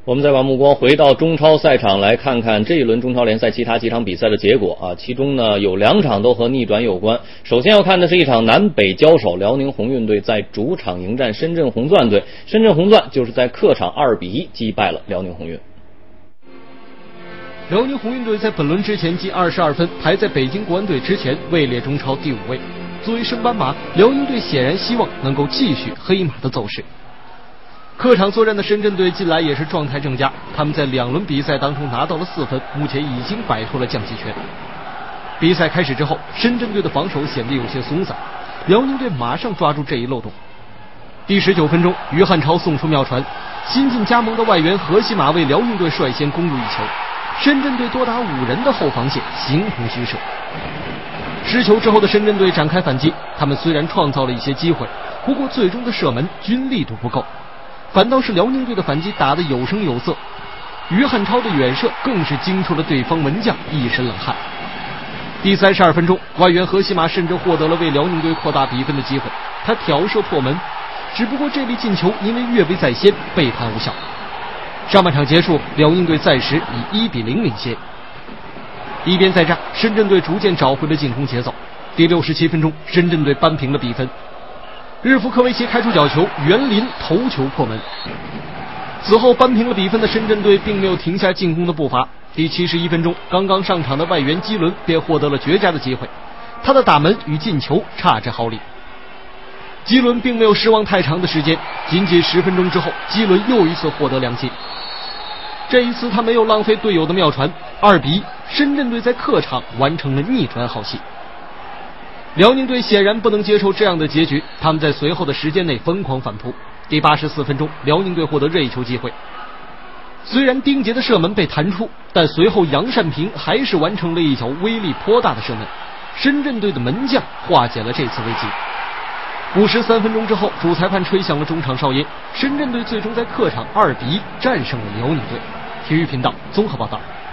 我们再把目光回到中超赛场，来看看这一轮中超联赛其他几场比赛的结果啊。其中呢有2场都和逆转有关。首先要看的是一场南北交手，辽宁宏运队在主场迎战深圳红钻队，深圳红钻就是在客场2-1击败了辽宁宏运。 辽宁宏运队在本轮之前积22分，排在北京国安队之前，位列中超第5位。作为升班马，辽宁队显然希望能够继续黑马的走势。客场作战的深圳队近来也是状态正佳，他们在2轮比赛当中拿到了4分，目前已经摆脱了降级圈。比赛开始之后，深圳队的防守显得有些松散，辽宁队马上抓住这一漏洞。第19分钟，于汉超送出妙传，新晋加盟的外援何西马为辽宁队率先攻入一球，深圳队多达5人的后防线形同虚设。失球之后的深圳队展开反击，他们虽然创造了一些机会，不过最终的射门均力度不够，反倒是辽宁队的反击打得有声有色，于汉超的远射更是惊出了对方门将一身冷汗。第32分钟，外援何西马甚至获得了为辽宁队扩大比分的机会，他挑射破门，只不过这粒进球因为越位在先被判无效。上半场结束，辽宁队暂时以1-0领先。一边再战，深圳队逐渐找回了进攻节奏。第67分钟，深圳队扳平了比分。日夫科维奇开出角球，园林头球破门。此后扳平了比分的深圳队并没有停下进攻的步伐。第71分钟，刚刚上场的外援基伦便获得了绝佳的机会，他的打门与进球差之毫厘。基伦并没有失望太长的时间，仅仅10分钟之后，基伦又一次获得良机。这一次他没有浪费队友的妙传，2-1，深圳队在客场完成了逆转好戏。辽宁队显然不能接受这样的结局，他们在随后的时间内疯狂反扑。第84分钟，辽宁队获得任意球机会，虽然丁杰的射门被弹出，但随后杨善平还是完成了一脚威力颇大的射门，深圳队的门将化解了这次危机。53分钟之后，主裁判吹响了中场哨音，深圳队最终在客场2-1战胜了辽宁队。体育频道综合报道。